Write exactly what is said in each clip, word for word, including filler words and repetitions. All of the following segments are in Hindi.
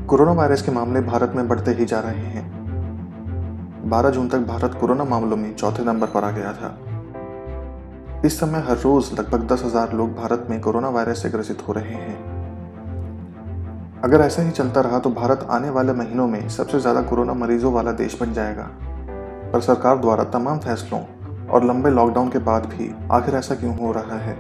कोरोना वायरस के मामले भारत में बढ़ते ही जा रहे हैं। बारह जून तक भारत कोरोना मामलों में चौथे नंबर पर आ गया था। इस समय हर रोज लगभग दस हजार लोग भारत में कोरोना वायरस से ग्रसित हो रहे हैं। अगर ऐसा ही चलता रहा तो भारत आने वाले महीनों में सबसे ज्यादा कोरोना मरीजों वाला देश बन जाएगा। पर सरकार द्वारा तमाम फैसलों और लंबे लॉकडाउन के बाद भी आखिर ऐसा क्यों हो रहा है?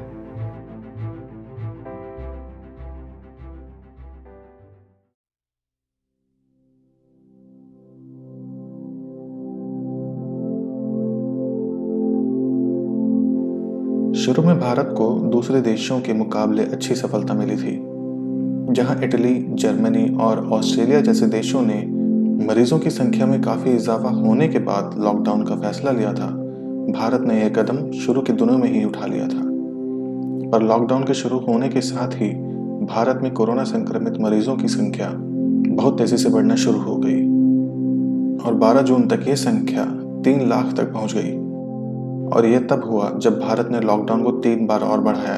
शुरू में भारत को दूसरे देशों के मुकाबले अच्छी सफलता मिली थी, जहां इटली, जर्मनी और ऑस्ट्रेलिया जैसे देशों ने मरीजों की संख्या में काफी इजाफा होने के बाद लॉकडाउन का फैसला लिया था। भारत ने यह कदम शुरू के दिनों में ही उठा लिया था। पर लॉकडाउन के शुरू होने के साथ ही भारत में कोरोना संक्रमित मरीजों की संख्या बहुत तेजी से बढ़ना शुरू हो गई और बारह जून तक ये संख्या तीन लाख तक पहुंच गई। और यह तब हुआ जब भारत ने लॉकडाउन को तीन बार और बढ़ाया।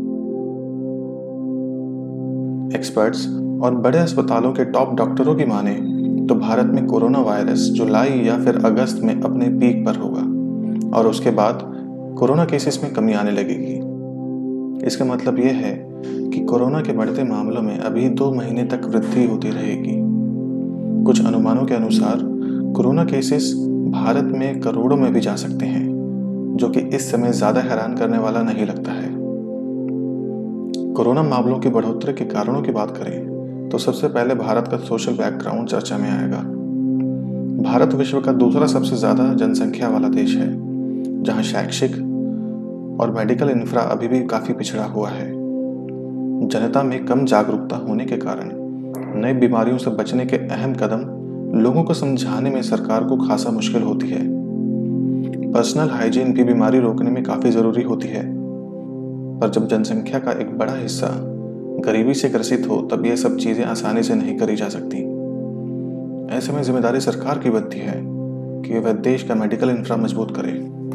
एक्सपर्ट्स और बड़े अस्पतालों के टॉप डॉक्टरों की माने तो भारत में कोरोना वायरस जुलाई या फिर अगस्त में अपने पीक पर होगा और उसके बाद कोरोना केसेस में कमी आने लगेगी। इसका मतलब यह है कि कोरोना के बढ़ते मामलों में अभी दो महीने तक वृद्धि होती रहेगी। कुछ अनुमानों के अनुसार कोरोना केसेस भारत में करोड़ों में भी जा सकते हैं, जो कि इस समय ज्यादा हैरान करने वाला नहीं लगता है। कोरोना मामलों की बढ़ोतरी के कारणों की बात करें तो सबसे पहले भारत का सोशल बैकग्राउंड चर्चा में आएगा। भारत विश्व का दूसरा सबसे ज्यादा जनसंख्या वाला देश है, जहां शैक्षिक और मेडिकल इंफ्रा अभी भी काफी पिछड़ा हुआ है। जनता में कम जागरूकता होने के कारण नई बीमारियों से बचने के अहम कदम लोगों को समझाने में सरकार को खासा मुश्किल होती है। पर्सनल हाइजीन भी बीमारी रोकने में काफी जरूरी होती है, पर जब जनसंख्या का एक बड़ा हिस्सा गरीबी से ग्रसित हो तब ये सब चीजें आसानी से नहीं करी जा सकती। ऐसे में जिम्मेदारी सरकार की बनती है कि वह देश का मेडिकल इंफ्रा मजबूत करे।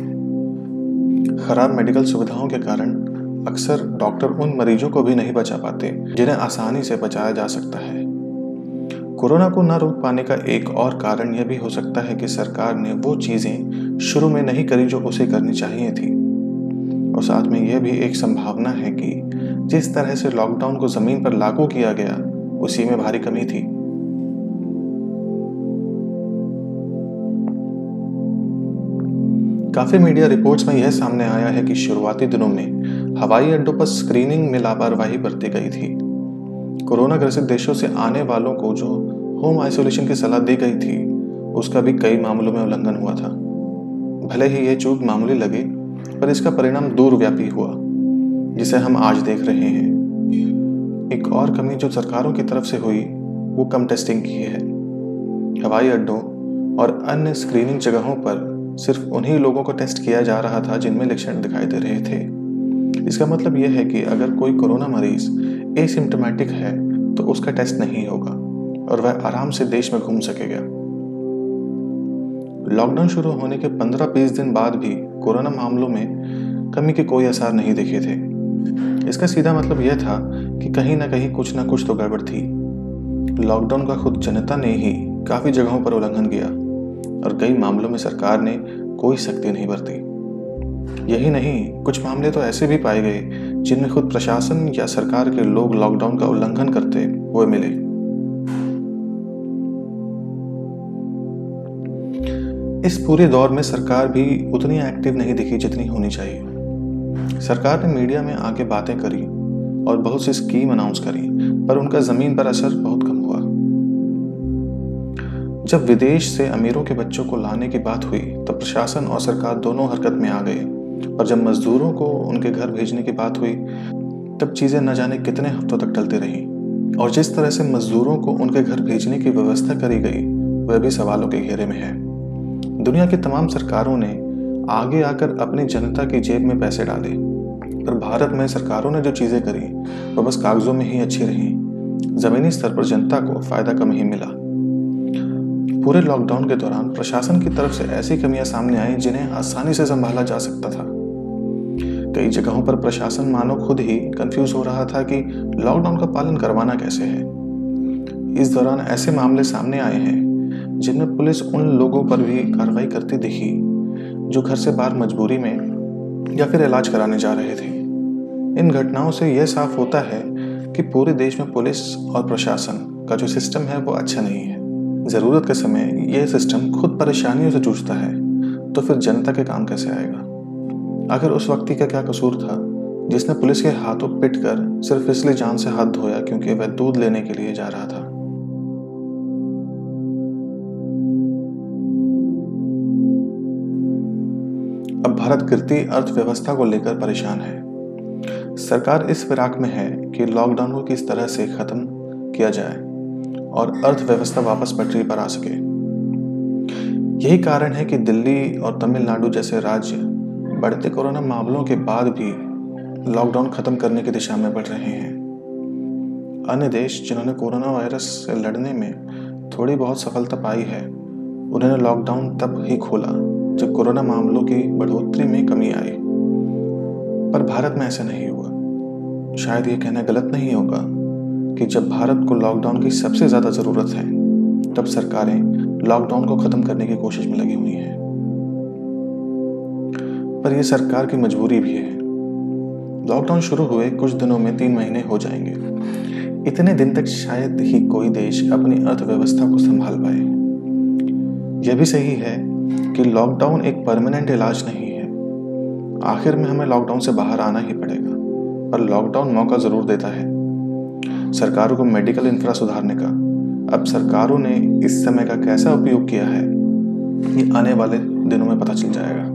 खराब मेडिकल सुविधाओं के कारण अक्सर डॉक्टर उन मरीजों को भी नहीं बचा पाते जिन्हें आसानी से बचाया जा सकता है। कोरोना को न रोक पाने का एक और कारण यह भी हो सकता है कि सरकार ने वो चीजें शुरू में नहीं करी जो उसे करनी चाहिए थी। और साथ में यह भी एक संभावना है कि जिस तरह से लॉकडाउन को जमीन पर लागू किया गया उसी में भारी कमी थी। काफी मीडिया रिपोर्ट्स में यह सामने आया है कि शुरुआती दिनों में हवाई अड्डों पर स्क्रीनिंग में लापरवाही बरती गई थी। कोरोना ग्रसित देशों से आने वालों को जो होम आइसोलेशन की सलाह दी गई थी उसका भी कई मामलों में उल्लंघन हुआ था। भले ही यह चूक मामूली लगे, पर इसका परिणाम दूरव्यापी हुआ, जिसे हम आज देख रहे हैं। एक और कमी जो सरकारों की तरफ से हुई वो कम टेस्टिंग की है। हवाई अड्डों और अन्य स्क्रीनिंग जगहों पर सिर्फ उन्हीं लोगों को टेस्ट किया जा रहा था जिनमें लक्षण दिखाई दे रहे थे। इसका मतलब यह है कि अगर कोई कोरोना मरीज एसिम्प्टोमेटिक है तो उसका टेस्ट नहीं होगा और वह आराम से देश में घूम सकेगा। लॉकडाउन शुरू होने के पंद्रह बीस दिन बाद भी कोरोना मामलों में कमी के कोई आसार नहीं दिखे थे। इसका सीधा मतलब यह था कि कहीं ना कहीं कुछ ना कुछ तो गड़बड़ थी। लॉकडाउन का खुद जनता ने ही काफी जगहों पर उल्लंघन किया और कई मामलों में सरकार ने कोई सख्ती नहीं बरती। यही नहीं, कुछ मामले तो ऐसे भी पाए गए जिनमें खुद प्रशासन या सरकार के लोग लॉकडाउन का उल्लंघन करते हुए मिले। इस पूरे दौर में सरकार भी उतनी एक्टिव नहीं दिखी जितनी होनी चाहिए। सरकार ने मीडिया में आके बातें करी और बहुत सी स्कीम अनाउंस करी, पर उनका जमीन पर असर बहुत कम हुआ। जब विदेश से अमीरों के बच्चों को लाने की बात हुई तो प्रशासन और सरकार दोनों हरकत में आ गए, और जब मजदूरों को उनके घर भेजने की बात हुई तब चीजें न जाने कितने हफ्तों तक टलती रही। और जिस तरह से मजदूरों को उनके घर भेजने की व्यवस्था करी गई वह भी सवालों के घेरे में है। दुनिया की तमाम सरकारों ने आगे आकर अपनी जनता की जेब में पैसे डाले, पर भारत में सरकारों ने जो चीजें करी वह बस कागजों में ही अच्छी रही। जमीनी स्तर पर जनता को फायदा कम ही मिला। पूरे लॉकडाउन के दौरान प्रशासन की तरफ से ऐसी कमियां सामने आई जिन्हें आसानी से संभाला जा सकता था। कई जगहों पर प्रशासन मानो खुद ही कंफ्यूज हो रहा था कि लॉकडाउन का पालन करवाना कैसे है। इस दौरान ऐसे मामले सामने आए हैं जिनमें पुलिस उन लोगों पर भी कार्रवाई करती दिखी जो घर से बाहर मजबूरी में या फिर इलाज कराने जा रहे थे। इन घटनाओं से यह साफ होता है कि पूरे देश में पुलिस और प्रशासन का जो सिस्टम है वो अच्छा नहीं है। ज़रूरत के समय यह सिस्टम खुद परेशानियों से जूझता है तो फिर जनता के काम कैसे आएगा। आखिर उस व्यक्ति का क्या कसूर था जिसने पुलिस के हाथों पिट कर सिर्फ इसलिए जान से हाथ धोया क्योंकि वह दूध लेने के लिए जा रहा था। अब भारत गिरती अर्थव्यवस्था को लेकर परेशान है। सरकार इस फिराक में है कि लॉकडाउन को किस तरह से खत्म किया जाए और अर्थव्यवस्था वापस पटरी पर आ सके। यही कारण है कि दिल्ली और तमिलनाडु जैसे राज्य बढ़ते कोरोना मामलों के बाद भी लॉकडाउन खत्म करने की दिशा में बढ़ रहे हैं। अन्य देश जिन्होंने कोरोना वायरस से लड़ने में थोड़ी बहुत सफलता पाई है, उन्होंने लॉकडाउन तब ही खोला जब कोरोना मामलों की बढ़ोतरी में कमी आई, पर भारत में ऐसा नहीं हुआ। शायद ये कहना गलत नहीं होगा कि जब भारत को लॉकडाउन की सबसे ज़्यादा ज़रूरत है तब सरकारें लॉकडाउन को ख़त्म करने की कोशिश में लगी हुई हैं। पर यह सरकार की मजबूरी भी है। लॉकडाउन शुरू हुए कुछ दिनों में तीन महीने हो जाएंगे। इतने दिन तक शायद ही कोई देश अपनी अर्थव्यवस्था को संभाल पाए। यह भी सही है कि लॉकडाउन एक परमानेंट इलाज नहीं है। आखिर में हमें लॉकडाउन से बाहर आना ही पड़ेगा, पर लॉकडाउन मौका ज़रूर देता है सरकारों को मेडिकल इंफ्रा सुधारने का। अब सरकारों ने इस समय का कैसा उपयोग किया है ये आने वाले दिनों में पता चल जाएगा।